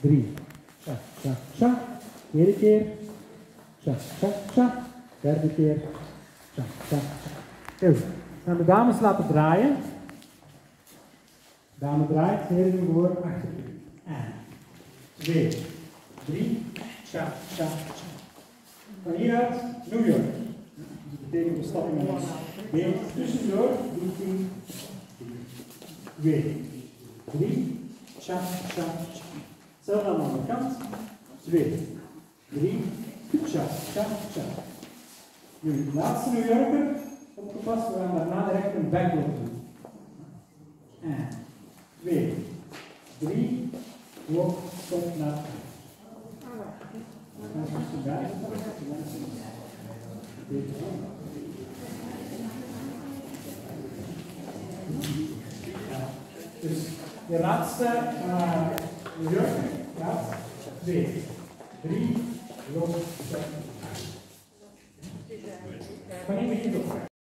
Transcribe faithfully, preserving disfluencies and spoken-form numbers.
drie. Tja, tja, tja. Tweede keer. Tja, tja, tja. Derde keer. Tja, tja, tja. Heel goed. Gaan de dames laten draaien. Dame draait, heren doen voor achter u. En twee, drie, tja, tja, tja. Van hieruit, New York. Dat betekent we stappen met ons been tussendoor. Doe tien, twee, drie, tja, tja, tja. Hetzelfde aan de andere kant. twee, drie, tja, tja, tja. Nu, de laatste New Yorker, opgepast, we gaan daarna direct een backlog doen. En twee, drie, blok, stop, naar dus de laatste uh, New Yorker gaat twee, drie, blok, stop. Van één begin op.